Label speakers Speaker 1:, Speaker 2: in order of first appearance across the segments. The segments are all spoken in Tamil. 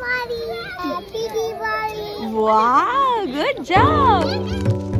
Speaker 1: Diwali! Happy Diwali!
Speaker 2: Wow, good job!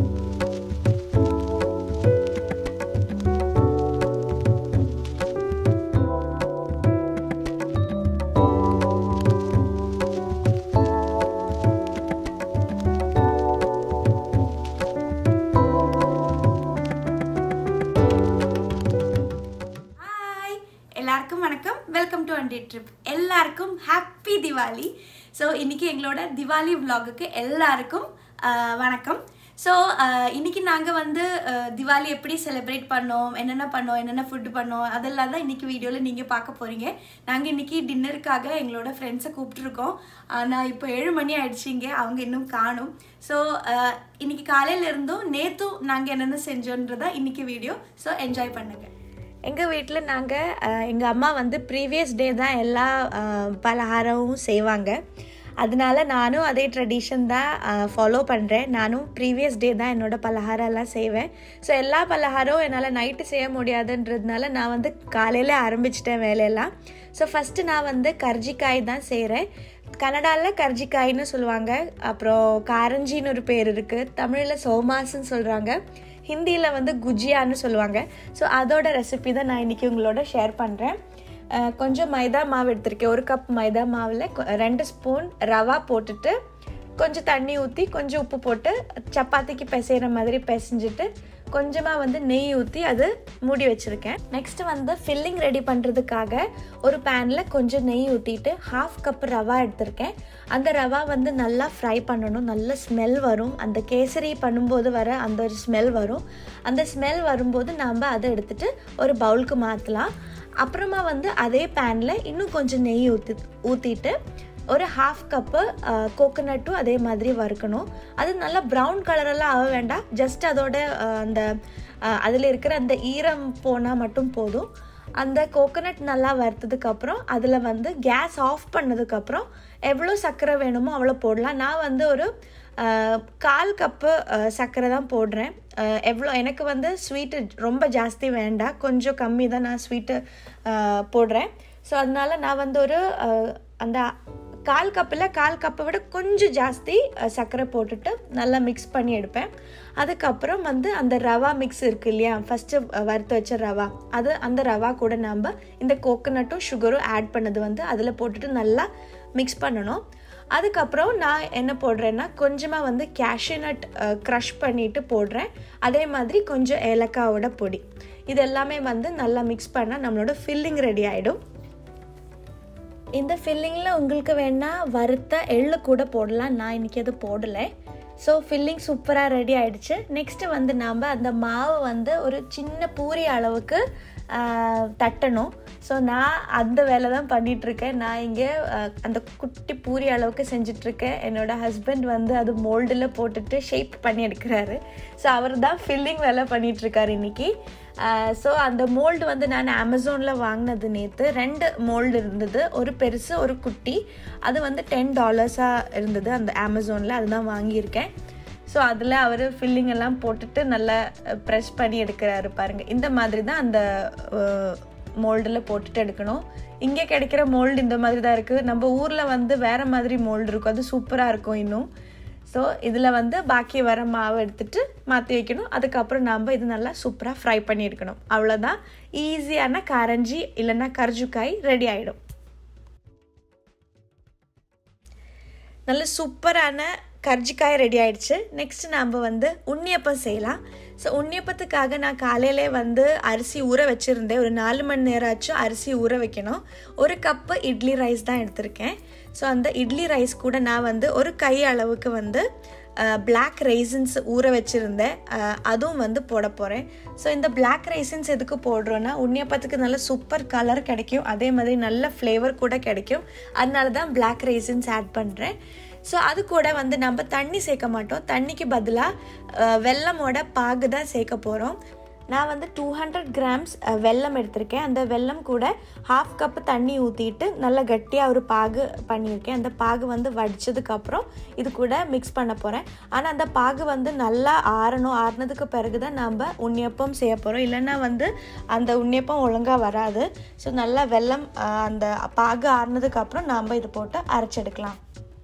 Speaker 3: எல்லாருக்கும் வணக்கம். Welcome to one day trip. எல்லாருக்கும் ஹாப்பி திவாலி. ஸோ இன்றைக்கி எங்களோட திவாலி vlogக்கு எல்லாருக்கும் வணக்கம். ஸோ இன்றைக்கி நாங்கள் வந்து திவாலி எப்படி செலிப்ரேட் பண்ணோம், என்னென்ன ஃபுட்டு பண்ணோம், அதெல்லாம் தான் இன்றைக்கி வீடியோவில் நீங்கள் பார்க்க போகிறீங்க. நாங்கள் இன்றைக்கி டின்னருக்காக எங்களோட ஃப்ரெண்ட்ஸை கூப்பிட்ருக்கோம். ஆனால் இப்போ 7 மணி ஆயிடுச்சிங்க, அவங்க இன்னும் காணும். ஸோ இன்றைக்கி காலையிலேருந்தும் நேற்றும் நாங்கள் என்னென்ன செஞ்சோன்றதா இன்றைக்கி வீடியோ. ஸோ என்ஜாய் பண்ணுங்கள்.
Speaker 2: எங்கள் வீட்டில் எங்கள் அம்மா வந்து ப்ரீவியஸ் டே தான் எல்லா பலகாரமும் செய்வாங்க. அதனால நானும் அதே ட்ரெடிஷன் தான் ஃபாலோ பண்ணுறேன். நானும் ப்ரீவியஸ் டே தான் என்னோடய பலகாரம் எல்லாம் செய்வேன். ஸோ எல்லா பலகாரமும் என்னால் நைட்டு செய்ய முடியாதுன்றதுனால நான் வந்து காலையில் ஆரம்பிச்சிட்டேன் வேலையெல்லாம். ஸோ ஃபஸ்ட்டு நான் வந்து கர்ஜிக்காய் தான் செய்கிறேன். கன்னடாவில் கர்ஜிக்காய்னு சொல்லுவாங்க, அப்புறம் காரஞ்சின்னு ஒரு பேர் இருக்குது, தமிழில் சோமாசுன்னு சொல்கிறாங்க, ஹிந்தியில் வந்து குஜியான்னு சொல்லுவாங்க. ஸோ அதோட ரெசிபி தான் நான் இன்றைக்கி உங்களோட ஷேர் பண்ணுறேன். கொஞ்சம் மைதா மாவு எடுத்திருக்கேன். 1 கப் மைதா மாவில் 2 ஸ்பூன் ரவா போட்டுட்டு கொஞ்சம் தண்ணி ஊற்றி கொஞ்சம் உப்பு போட்டு சப்பாத்திக்கு பிசைகிற மாதிரி பிசைஞ்சிட்டு கொஞ்சமாக வந்து நெய் ஊற்றி அது மூடி வச்சுருக்கேன். நெக்ஸ்ட்டு வந்து ஃபில்லிங் ரெடி பண்ணுறதுக்காக ஒரு பேனில் கொஞ்சம் நெய் ஊற்றிட்டு 1/2 கப் ரவா எடுத்திருக்கேன். அந்த ரவா வந்து நல்லா ஃப்ரை பண்ணணும், நல்ல ஸ்மெல் வரும். அந்த கேசரி பண்ணும்போது வர அந்த ஒரு ஸ்மெல் வரும். அந்த ஸ்மெல் வரும்போது நாம் அதை எடுத்துகிட்டு ஒரு பவுலுக்கு மாற்றலாம். அப்புறமா வந்து அதே பேனில் இன்னும் கொஞ்சம் நெய் ஊற்றிட்டு ஒரு 1/2 கப்பு கோகோனட்டும் அதே மாதிரி வறுக்கணும். அது நல்லா ப்ரௌன் கலரெல்லாம் ஆக வேண்டாம், ஜஸ்ட் அதோட அந்த அதில் இருக்கிற அந்த ஈரம் போனால் மட்டும் போதும். அந்த கோகோனட் நல்லா வறுத்ததுக்கப்புறம் அதில் வந்து கேஸ் ஆஃப் பண்ணதுக்கப்புறம் எவ்வளோ சர்க்கரை வேணுமோ அவ்வளோ போடலாம். நான் வந்து ஒரு 1/4 கப்பு சர்க்கரை தான் போடுறேன். எனக்கு வந்து ஸ்வீட்டு ரொம்ப ஜாஸ்தி வேண்டாம், கொஞ்சம் கம்மி தான் நான் ஸ்வீட்டு போடுறேன். ஸோ அதனால நான் வந்து ஒரு அந்த 1/4 கப்பில் 1/4 கப்பை விட கொஞ்சம் ஜாஸ்தி சர்க்கரை போட்டுட்டு நல்லா மிக்ஸ் பண்ணி எடுப்பேன். அதுக்கப்புறம் வந்து அந்த ரவா மிக்ஸ் இருக்குது இல்லையா, ஃபஸ்ட்டு வறுத்து வச்ச ரவா, அந்த ரவா கூட நம்ம இந்த கோகோனட்டும் சுகரும் ஆட் பண்ணது வந்து அதில் போட்டுட்டு நல்லா மிக்ஸ் பண்ணணும். அதுக்கப்புறம் நான் என்ன போடுறேன்னா கொஞ்சமாக வந்து கேஷ்யூ நட் க்ரஷ் பண்ணிவிட்டு போடுறேன். அதே மாதிரி கொஞ்சம் ஏலக்காவோட பொடி, இது எல்லாமே வந்து நல்லா மிக்ஸ் பண்ணால் நம்மளோட ஃபில்லிங் ரெடி ஆகிடும். இந்த ஃபில்லிங்கில் உங்களுக்கு வேணால் வறுத்த எள்ளு கூட போடலாம், நான் இன்றைக்கி அது போடலை. ஸோ ஃபில்லிங் சூப்பராக ரெடி ஆகிடுச்சு. நெக்ஸ்ட்டு வந்து நாம் அந்த மாவை வந்து ஒரு சின்ன பூரி அளவுக்கு தட்டணும். ஸோ நான் அந்த வேலை தான் பண்ணிகிட்ருக்கேன். நான் இங்கே அந்த குட்டி பூரி அளவுக்கு செஞ்சிட்ருக்கேன். என்னோடய ஹஸ்பண்ட் வந்து அது மோல்டில் போட்டுட்டு ஷேப் பண்ணி எடுக்கிறாரு. ஸோ அவர் தான் ஃபில்லிங் வேலை பண்ணிகிட்ருக்காரு இன்றைக்கி. ஸோ அந்த மோல்டு வந்து நான் அமேசானில் வாங்கினது நேற்று. 2 மோல்டு இருந்தது, ஒரு பெருசு ஒரு குட்டி. அது வந்து $10 இருந்தது அந்த அமேசானில், அதுதான் வாங்கியிருக்கேன். ஸோ அதில் அவர் ஃபில்லிங் எல்லாம் போட்டுட்டு நல்லா ப்ரெஸ் பண்ணி எடுக்கிறாரு பாருங்கள். இந்த மாதிரி தான் அந்த மோல்டில் போட்டுட்டு எடுக்கணும். இங்கே கிடைக்கிற மோல்டு இந்த மாதிரி தான் இருக்குது. நம்ம ஊரில் வந்து வேறு மாதிரி மோல்டு இருக்கும், அது சூப்பராக இருக்கும் இன்னும். ஸோ இதில் வந்து பாக்கி வர மாவை எடுத்துகிட்டு மாற்றி வைக்கணும். அதுக்கப்புறம் நாம் இது நல்லா சூப்பராக ஃப்ரை பண்ணி எடுக்கணும். அவ்வளோதான், ஈஸியான காரஞ்சி இல்லைன்னா கர்ஜுக்காய் ரெடி ஆகிடும். நல்ல சூப்பரான கர்ஜிக்காய் ரெடி ஆகிடுச்சு. நெக்ஸ்ட்டு நாம் வந்து உண்ணியப்பம் செய்யலாம். ஸோ உண்ணியப்பத்துக்காக நான் காலையிலே வந்து அரிசி ஊற வச்சுருந்தேன். ஒரு 4 மணி நேரம் ஆச்சும் அரிசி ஊற வைக்கணும். 1 கப்பு இட்லி ரைஸ் தான் எடுத்திருக்கேன். ஸோ அந்த இட்லி ரைஸ் கூட நான் வந்து ஒரு கை அளவுக்கு வந்து பிளாக் ரைசன்ஸ் ஊற வச்சுருந்தேன், அதுவும் வந்து போட போகிறேன். ஸோ இந்த பிளாக் ரைசன்ஸ் எதுக்கு போடுறோன்னா உண்ணியப்பத்துக்கு நல்ல சூப்பர் கலர் கிடைக்கும், அதே மாதிரி நல்ல ஃப்ளேவர் கூட கிடைக்கும். அதனால தான் பிளாக் ரைசன்ஸ் ஆட் பண்ணுறேன். ஸோ அது கூட வந்து நம்ம தண்ணி சேர்க்க மாட்டோம், தண்ணிக்கு பதிலாக வெல்லமோட பாகு தான் சேர்க்க போகிறோம். நான் வந்து 200 கிராம்ஸ் வெல்லம் எடுத்திருக்கேன். அந்த வெல்லம் கூட 1/2 கப் தண்ணி ஊற்றிட்டு நல்லா கட்டியாக ஒரு பாகு பண்ணியிருக்கேன். அந்த பாகு வந்து வடித்ததுக்கப்புறம் இது கூட மிக்ஸ் பண்ண போகிறேன். ஆனால் அந்த பாகு வந்து நல்லா ஆறுனதுக்கு பிறகு தான் நம்ம உண்ணியப்பம் செய்ய போகிறோம். இல்லைன்னா வந்து அந்த உண்ணியப்பம் ஒழுங்காக வராது. ஸோ நல்லா வெல்லம் அந்த பாகு ஆறுனதுக்கப்புறம் நாம் இது போட்டு அரைச்செடுக்கலாம்.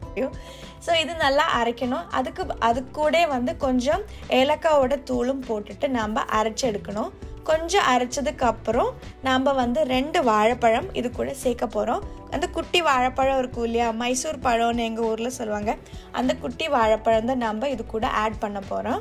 Speaker 2: ஸோ இது நல்லா அரைக்கணும். அது கூட வந்து கொஞ்சம் ஏலக்காயோட தூளும் போட்டுட்டு நாம் அரைச்செடுக்கணும். கொஞ்சம் அரைச்சதுக்கப்புறம் நாம் வந்து 2 வாழைப்பழம் இது கூட சேர்க்க போகிறோம். அந்த குட்டி வாழைப்பழம் இருக்கும் இல்லையா, மைசூர் பழம்னு எங்கள் ஊரில் சொல்லுவாங்க, அந்த குட்டி வாழைப்பழம் தான் நம்ம இது கூட ஆட் பண்ண போகிறோம்.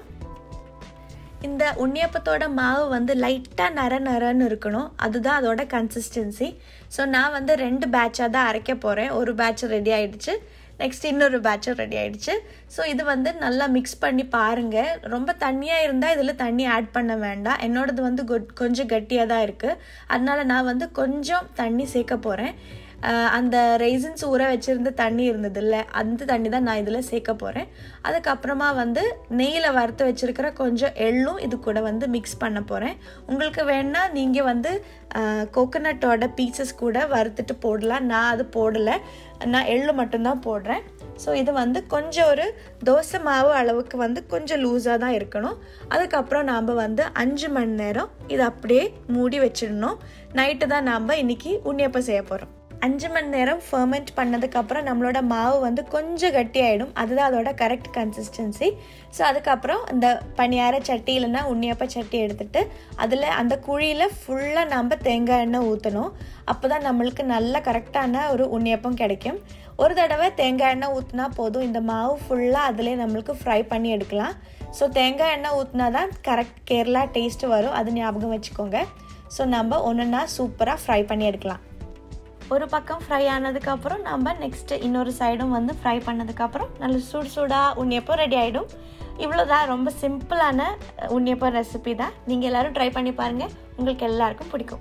Speaker 2: இந்த உண்ணியப்பத்தோட மாவு வந்து லைட்டாக நரன்னு இருக்கணும். அதுதான் அதோட கன்சிஸ்டன்சி. ஸோ நான் வந்து 2 பேட்சாக தான் அரைக்க போகிறேன். ஒரு பேட்ச் ரெடி ஆகிடுச்சு, நெக்ஸ்ட் இன்னொரு பேட்சும் ரெடி ஆகிடுச்சு. ஸோ இது வந்து நல்லா மிக்ஸ் பண்ணி பாருங்கள். ரொம்ப தண்ணியாக இருந்தால் இதில் தண்ணி ஆட் பண்ண வேண்டாம். என்னோடது வந்து கொஞ்சம் கட்டியாக தான் இருக்குது. அதனால் நான் வந்து கொஞ்சம் தண்ணி சேர்க்க போகிறேன். அந்த ரெய்சின்ஸ் ஊற வச்சுருந்த தண்ணி இருந்தது இல்லை, அந்த தண்ணி தான் நான் இதில் சேர்க்க போகிறேன். அதுக்கப்புறமா வந்து நெய்யில் வறுத்து வச்சுருக்கிற கொஞ்சம் எள்ளும் இது கூட வந்து மிக்ஸ் பண்ண போகிறேன். உங்களுக்கு வேணால் நீங்கள் வந்து கோகோனட்டோட பீசஸ் கூட வறுத்துட்டு போடலாம். நான் அது போடலை, நான் எள்ளு மட்டும்தான் போடுறேன். ஸோ இது வந்து கொஞ்சம் ஒரு தோசை மாவு அளவுக்கு வந்து கொஞ்சம் லூஸாக தான் இருக்கணும். அதுக்கப்புறம் நாம் வந்து 5 மணி நேரம் இதை அப்படியே மூடி வச்சிடணும். நைட்டு தான் நாம் இன்றைக்கி உண்ணியப்பம் செய்ய போகிறோம். 5 மணி நேரம் ஃபர்மெண்ட் பண்ணதுக்கப்புறம் நம்மளோட மாவு வந்து கொஞ்சம் கட்டி ஆகிடும். அதுதான் அதோட கரெக்ட் கன்சிஸ்டன்சி. ஸோ அதுக்கப்புறம் இந்த பனியார சட்டி இல்லைன்னா உண்ணியப்ப சட்டி எடுத்துகிட்டு அதில் அந்த குழியில் ஃபுல்லாக நம்ம தேங்காய் எண்ணெய் ஊற்றணும். அப்போ தான் நம்மளுக்கு நல்ல கரெக்டான ஒரு உண்ணியப்பம் கிடைக்கும். ஒரு தடவை தேங்காய் எண்ணெய் ஊற்றினா போதும், இந்த மாவு ஃபுல்லாக அதிலே நம்மளுக்கு ஃப்ரை பண்ணி எடுக்கலாம். ஸோ தேங்காய் எண்ணெய் ஊற்றினா தான் கரெக்ட் கேரளா டேஸ்ட்டு வரும், அது ஞாபகம் வச்சுக்கோங்க. ஸோ நம்ம ஒன்றுன்னா சூப்பராக ஃப்ரை பண்ணி எடுக்கலாம். ஒரு பக்கம் ஃப்ரை ஆனதுக்கப்புறம் நம்ம நெக்ஸ்ட்டு இன்னொரு சைடும் வந்து ஃப்ரை பண்ணதுக்கப்புறம் நல்ல சூடாக உண்ணியப்பம் ரெடி ஆகிடும். இவ்வளோதான், ரொம்ப சிம்பிளான உண்ணியப்பம் ரெசிபி தான். நீங்கள் எல்லோரும் ட்ரை பண்ணி பாருங்கள், உங்களுக்கு எல்லாருக்கும் பிடிக்கும்.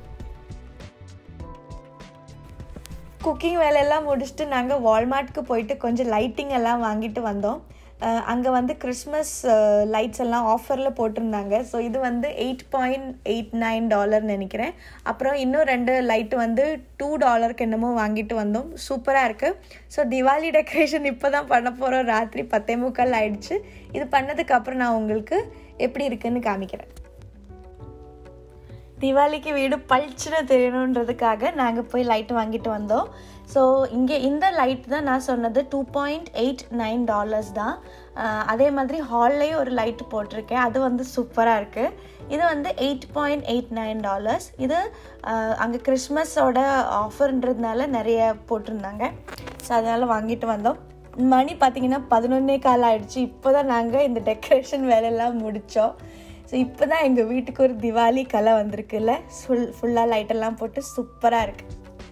Speaker 2: குக்கிங் வேலையெல்லாம் முடிச்சுட்டு நாங்கள் வால்மார்ட்க்கு போயிட்டு கொஞ்சம் லைட்டிங் எல்லாம் வாங்கிட்டு வந்தோம். அங்கே வந்து கிறிஸ்மஸ் லைட்ஸ் எல்லாம் ஆஃபரில் போட்டிருந்தாங்க. ஸோ இது வந்து $8.89 நினைக்கிறேன். அப்புறம் இன்னும் 2 லைட்டு வந்து $2 என்னமோ வாங்கிட்டு வந்தோம். சூப்பராக இருக்குது. ஸோ திவாலி டெக்கரேஷன் இப்போ தான் பண்ண போகிறோம். ராத்திரி 10:45 ஆயிடுச்சு. இது பண்ணதுக்கப்புறம் நான் உங்களுக்கு எப்படி இருக்குன்னு காமிக்கிறேன். திவாலிக்கு வீடு பளிச்சுன்னு தெரியணுன்றதுக்காக நாங்கள் போய் லைட் வாங்கிட்டு வந்தோம். ஸோ இங்கே இந்த லைட் தான் நான் சொன்னது $2.89 தான். அதே மாதிரி ஹால்லேயும் ஒரு லைட் போட்டிருக்கேன், அது வந்து சூப்பராக இருக்குது. இது வந்து $8.89. இது அங்கே கிறிஸ்மஸோட ஆஃபர்ன்றதுனால நிறைய போட்டிருந்தாங்க. ஸோ அதனால் வாங்கிட்டு வந்தோம். மணி பார்த்திங்கன்னா 11:15 ஆகிடுச்சு. இப்போ தான் நாங்கள் இந்த டெக்கரேஷன் வேலையெல்லாம் முடித்தோம். ஸோ இப்போ தான் எங்கள் வீட்டுக்கு ஒரு திவாலி கலை வந்திருக்குல்ல, ஃபுல்லாக லைட்டெல்லாம் போட்டு சூப்பராக இருக்குது.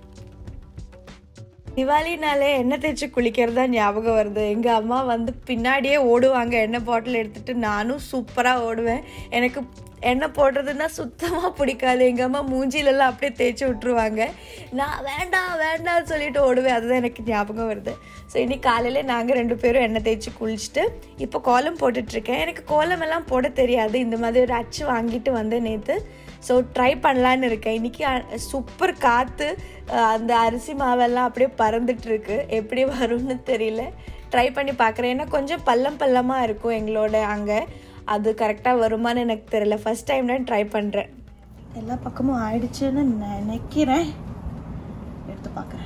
Speaker 2: திவாலினாலே எண்ணெய் தேய்ச்சி குளிக்கிறது தான் ஞாபகம் வருது. எங்கள் அம்மா வந்து பின்னாடியே ஓடுவாங்க எண்ணெய் பாட்டில் எடுத்துகிட்டு. நானும் சூப்பராக ஓடுவேன். எனக்கு எண்ணெய் போடுறதுன்னா சுத்தமாக பிடிக்காது. எங்கள் அம்மா மூஞ்சிலெல்லாம் அப்படியே தேய்ச்சி விட்ருவாங்க. நான் வேண்டாம் சொல்லிட்டு ஓடுவேன். அதுதான் எனக்கு ஞாபகம் வருது. ஸோ இன்னைக்கு காலையில் நாங்கள் 2 பேரும் எண்ணெய் தேய்ச்சி குளிச்சுட்டு இப்போ கோலம் போட்டுட்ருக்கேன். எனக்கு கோலமெல்லாம் போட தெரியாது. இந்த மாதிரி ஒரு அச்சு வாங்கிட்டு வந்தேன் நேற்று. ஸோ ட்ரை பண்ணலான்னு இருக்கேன். இன்றைக்கி சூப்பர் காற்று, அந்த அரிசி மாவெல்லாம் அப்படியே பறந்துட்டுருக்கு. எப்படி வரும்னு தெரியல, ட்ரை பண்ணி பார்க்குறேன். ஏன்னா கொஞ்சம் பள்ளமாக இருக்கும் எங்களோட அங்கே. அது கரெக்டாக வருமானு எனக்கு தெரியல. ஃபஸ்ட் டைம் தான் ட்ரை பண்ணுறேன். எல்லா பக்கமும் ஆயிடுச்சுன்னு நினைக்கிறேன். எடுத்து பார்க்குறேன்.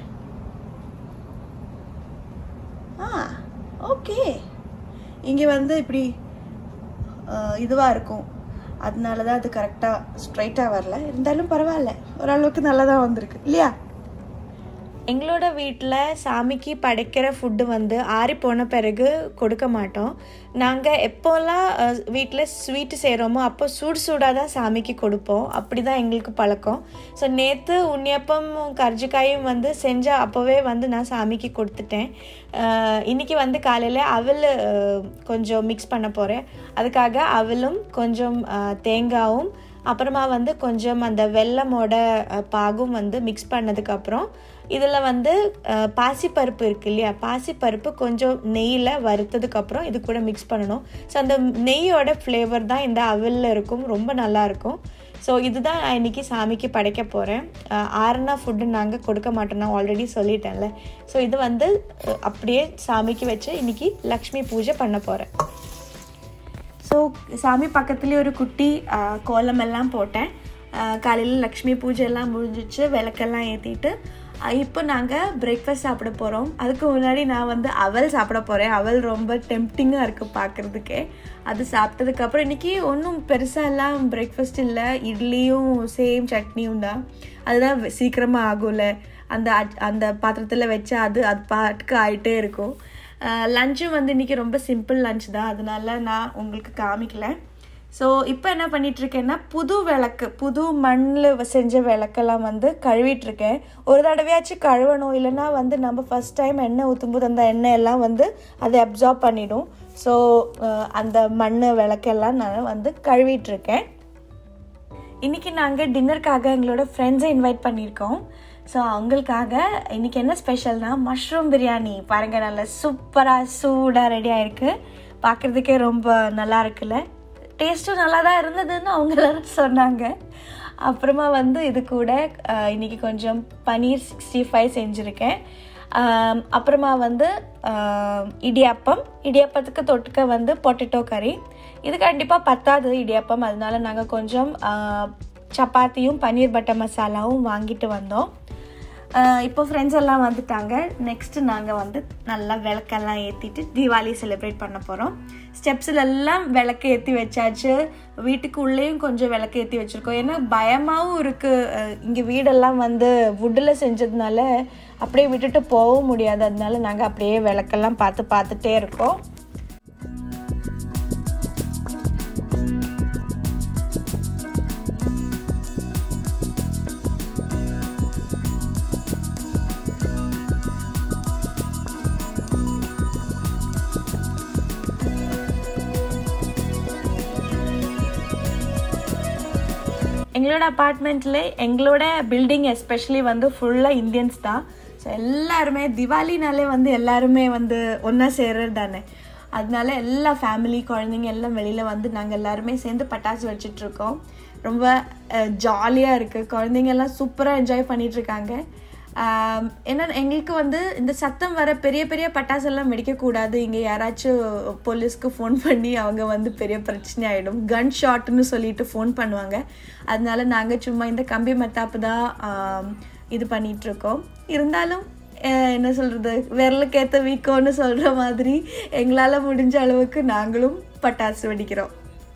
Speaker 2: ஓகே, இங்கே வந்து இப்படி இதுவாக இருக்கும். அதனால தான் அது கரெக்டாக ஸ்ட்ரைட்டாக வரல. இருந்தாலும் பரவாயில்ல, ஓரளவுக்கு நல்லா தான் வந்திருக்கு இல்லையா? எங்களோட வீட்டில் சாமிக்கு படைக்கிற ஃபுட்டு வந்து ஆறி போன பிறகு கொடுக்க மாட்டோம். நாங்கள் எப்போல்லாம் வீட்டில் ஸ்வீட்டு செய்கிறோமோ அப்போ சூடாக தான் சாமிக்கு கொடுப்போம். அப்படி தான் எங்களுக்கு பழக்கம். ஸோ நேற்று உண்ணியப்பம் கர்ஜிக்காயும் வந்து செஞ்ச அப்போவே வந்து நான் சாமிக்கு கொடுத்துட்டேன். இன்றைக்கி வந்து காலையில் அவல் கொஞ்சம் மிக்ஸ் பண்ண போகிறேன். அதுக்காக அவலும் கொஞ்சம் தேங்காயும் அப்புறமா வந்து கொஞ்சம் அந்த வெல்லமோட பாகும் வந்து மிக்ஸ் பண்ணதுக்கப்புறம் இதில் வந்து பாசிப்பருப்பு இருக்குது இல்லையா, பாசிப்பருப்பு கொஞ்சம் நெய்யில் வறுத்ததுக்கப்புறம் இது கூட மிக்ஸ் பண்ணணும். ஸோ அந்த நெய்யோட ஃப்ளேவர் தான் இந்த அவலில் இருக்கும், ரொம்ப நல்லாயிருக்கும். ஸோ இதுதான் நான் இன்றைக்கி சாமிக்கு படைக்க போகிறேன். ஆறுனா ஃபுட்டு நாங்கள் கொடுக்க மாட்டோம், நான் ஆல்ரெடி சொல்லிட்டேன்ல. ஸோ இது வந்து அப்படியே சாமிக்கு வச்சு இன்றைக்கி லக்ஷ்மி பூஜை பண்ண போகிறேன். ஸோ சாமி பக்கத்துலேயே ஒரு குட்டி கோலமெல்லாம் போட்டேன். காலையில் லக்ஷ்மி பூஜை எல்லாம் முடிஞ்சிச்சு, விளக்கெல்லாம் ஏற்றிட்டு இப்போ நாங்கள் பிரேக்ஃபாஸ்ட் சாப்பிட போகிறோம். அதுக்கு முன்னாடி நான் வந்து அவல் சாப்பிட போகிறேன். அவல் ரொம்ப டெம்ப்டிங்காக இருக்குது பார்க்குறதுக்கே. அது சாப்பிட்டதுக்கப்புறம் இன்றைக்கி ஒன்றும் பெருசாக எல்லாம் பிரேக்ஃபாஸ்ட் இல்லை, இட்லியும் சேம் சட்னியும் தான். அதுதான் சீக்கிரமாக ஆகும்ல, அந்த பாத்திரத்தில் வச்சா அது பாட்டுக்கு ஆகிட்டே இருக்கும். லஞ்சும் வந்து இன்றைக்கி ரொம்ப சிம்பிள் லஞ்ச் தான், அதனால நான் உங்களுக்கு காமிக்கல. ஸோ இப்போ என்ன பண்ணிகிட்ருக்கேன்னா, புது மண்ணில் செஞ்ச விளக்கெல்லாம் வந்து கழுவிட்டுருக்கேன். ஒரு தடவையாச்சும் கழுவணும், இல்லைன்னா வந்து நம்ம ஃபஸ்ட் டைம் எண்ணெய் ஊற்றும்போது அந்த எண்ணெய் எல்லாம் வந்து அதை அப்சார்ப் பண்ணிடும். ஸோ அந்த மண் விளக்கெல்லாம் நான் வந்து கழுவிட்டுருக்கேன். இன்றைக்கி நாங்கள் டின்னருக்காக எங்களோட ஃப்ரெண்ட்ஸை இன்வைட் பண்ணியிருக்கோம். ஸோ அவங்களுக்காக இன்றைக்கி என்ன ஸ்பெஷல்னால் மஷ்ரூம் பிரியாணி. பாருங்கள், நல்லா சூப்பராக சூடாக ரெடி ஆகிருக்கு. பார்க்குறதுக்கே ரொம்ப நல்லா இருக்குல்ல, டேஸ்ட்டும் நல்லா தான் இருந்ததுன்னு அவங்க எல்லாரும் சொன்னாங்க. அப்புறமா வந்து இது கூட இன்றைக்கி கொஞ்சம் பன்னீர் 65 செஞ்சுருக்கேன். அப்புறமா வந்து இடியாப்பத்துக்கு தொட்டுக்க வந்து பொட்டேட்டோ கறி. இது கண்டிப்பாக பத்தாது இடியாப்பம், அதனால நாங்கள் கொஞ்சம் சப்பாத்தியும் பன்னீர் பட்டர் மசாலாவும் வாங்கிட்டு வந்தோம். இப்போ ஃப்ரெண்ட்ஸ் எல்லாம் வந்துட்டாங்க. நெக்ஸ்ட்டு நாங்கள் வந்து நல்லா விளக்கெல்லாம் ஏற்றிட்டு தீபாவளி செலிப்ரேட் பண்ண போகிறோம். ஸ்டெப்ஸில் எல்லாம் விளக்கு ஏற்றி வச்சாச்சு, வீட்டுக்குள்ளேயும் கொஞ்சம் விளக்கு ஏற்றி வச்சுருக்கோம். ஏன்னா பயமாகவும் இருக்குது, இங்கே வீடெல்லாம் வந்து வுட்டில் செஞ்சதுனால அப்படியே விட்டுட்டு போகவும் முடியாது. அதனால நாங்கள் அப்படியே விளக்கெல்லாம் பார்த்துட்டே இருக்கோம். எங்களோட அப்பார்ட்மெண்ட்டில் எங்களோட பில்டிங் எஸ்பெஷலி வந்து ஃபுல்லாக இந்தியன்ஸ் தான். ஸோ எல்லாருமே திவாலினாலே வந்து எல்லாருமே வந்து ஒன்றா சேர்றது தானே. அதனால எல்லா ஃபேமிலி குழந்தைங்க எல்லாம் வெளியில் வந்து நாங்கள் எல்லாருமே சேர்ந்து பட்டாசு வச்சிட்ருக்கோம். ரொம்ப ஜாலியாக இருக்குது. குழந்தைங்கெல்லாம் சூப்பராக என்ஜாய் பண்ணிகிட்ருக்காங்க. ஏன்னா எங்களுக்கு வந்து இந்த சத்தம் வர பெரிய பெரிய பட்டாசெல்லாம் வெடிக்கக்கூடாது. இங்கே யாராச்சும் போலீஸ்க்கு ஃபோன் பண்ணி அவங்க வந்து பெரிய பிரச்சனை ஆகிடும், கன் ஷாட்னு சொல்லிட்டு ஃபோன் பண்ணுவாங்க. அதனால நாங்கள் சும்மா இந்த கம்பி மத்தாப்பு தான் இது பண்ணிகிட்ருக்கோம். இருந்தாலும் என்ன சொல்கிறது, விரலுக்கேற்ற வீக்கோன்னு சொல்கிற மாதிரி எங்களால் முடிஞ்ச அளவுக்கு நாங்களும் பட்டாசு வெடிக்கிறோம்.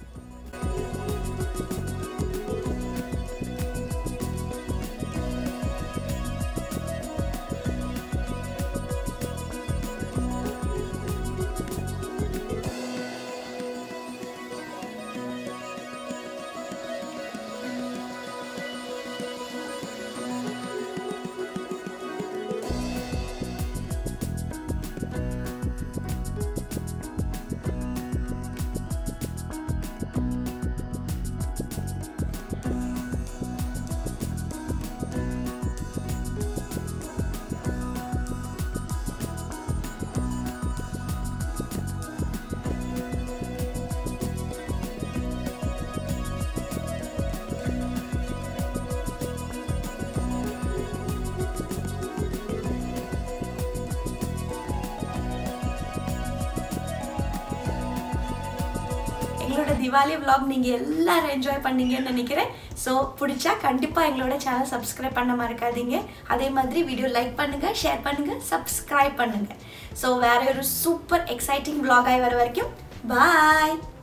Speaker 2: எங்களோட திவாலி vlog நீங்கள் எல்லாரும் என்ஜாய் பண்ணீங்கன்னு நினைக்கிறேன். ஸோ பிடிச்சா கண்டிப்பாக எங்களோட சேனல் சப்ஸ்கிரைப் பண்ண மறக்காதீங்க. அதே மாதிரி வீடியோ லைக் பண்ணுங்கள், ஷேர் பண்ணுங்கள், சப்ஸ்கிரைப் பண்ணுங்கள். ஸோ வேறு ஒரு சூப்பர் எக்ஸைட்டிங் vlog ஆகி வர வரைக்கும் பாய்.